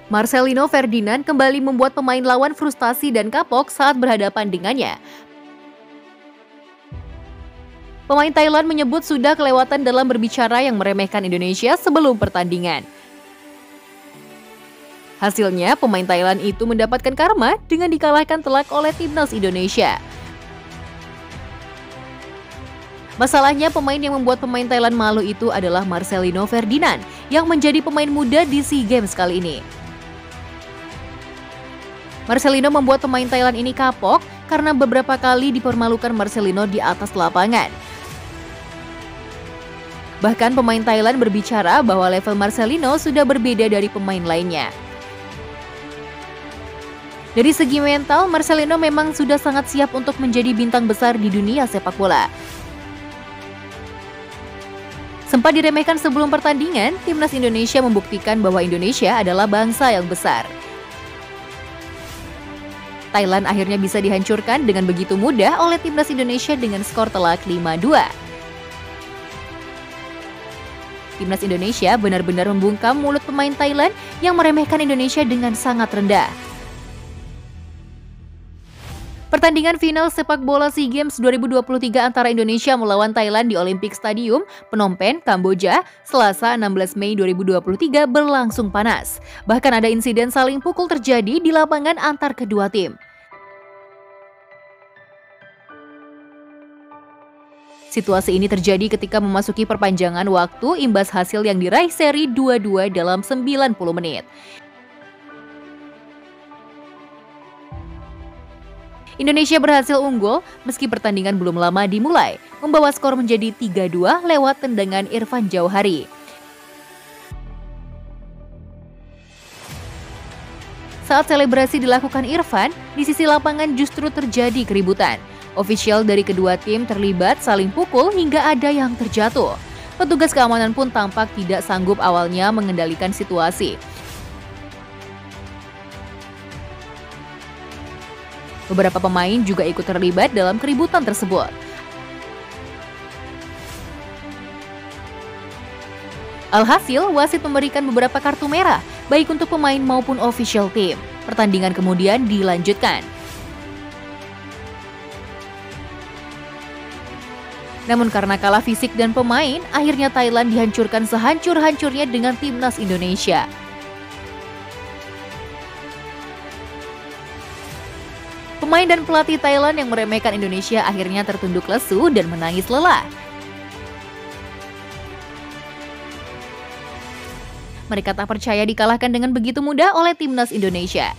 Marcelino Ferdinand kembali membuat pemain lawan frustasi dan kapok saat berhadapan dengannya. Pemain Thailand menyebut sudah kelewatan dalam berbicara yang meremehkan Indonesia sebelum pertandingan. Hasilnya, pemain Thailand itu mendapatkan karma dengan dikalahkan telak oleh timnas Indonesia. Masalahnya, pemain yang membuat pemain Thailand malu itu adalah Marcelino Ferdinand yang menjadi pemain muda di SEA Games kali ini. Marcelino membuat pemain Thailand ini kapok karena beberapa kali dipermalukan Marcelino di atas lapangan. Bahkan pemain Thailand berbicara bahwa level Marcelino sudah berbeda dari pemain lainnya. Dari segi mental, Marcelino memang sudah sangat siap untuk menjadi bintang besar di dunia sepak bola. Sempat diremehkan sebelum pertandingan, timnas Indonesia membuktikan bahwa Indonesia adalah bangsa yang besar. Thailand akhirnya bisa dihancurkan dengan begitu mudah oleh timnas Indonesia dengan skor telak 5-2. Timnas Indonesia benar-benar membungkam mulut pemain Thailand yang meremehkan Indonesia dengan sangat rendah. Pertandingan final sepak bola SEA Games 2023 antara Indonesia melawan Thailand di Olympic Stadium, Phnom Penh, Kamboja, Selasa 16 Mei 2023 berlangsung panas. Bahkan ada insiden saling pukul terjadi di lapangan antar kedua tim. Situasi ini terjadi ketika memasuki perpanjangan waktu imbas hasil yang diraih seri 2-2 dalam 90 menit. Indonesia berhasil unggul meski pertandingan belum lama dimulai, membawa skor menjadi 3-2 lewat tendangan Irfan Jauhari. Saat selebrasi dilakukan Irfan, di sisi lapangan justru terjadi keributan. Ofisial dari kedua tim terlibat saling pukul hingga ada yang terjatuh. Petugas keamanan pun tampak tidak sanggup awalnya mengendalikan situasi. Beberapa pemain juga ikut terlibat dalam keributan tersebut. Alhasil, wasit memberikan beberapa kartu merah, baik untuk pemain maupun official tim. Pertandingan kemudian dilanjutkan. Namun karena kalah fisik dan pemain, akhirnya Thailand dihancurkan sehancur-hancurnya dengan timnas Indonesia. Pemain dan pelatih Thailand yang meremehkan Indonesia akhirnya tertunduk lesu dan menangis lelah. Mereka tak percaya dikalahkan dengan begitu mudah oleh timnas Indonesia.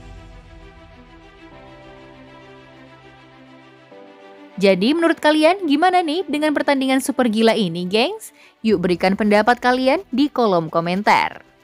Jadi menurut kalian gimana nih dengan pertandingan super gila ini, gengs? Yuk berikan pendapat kalian di kolom komentar.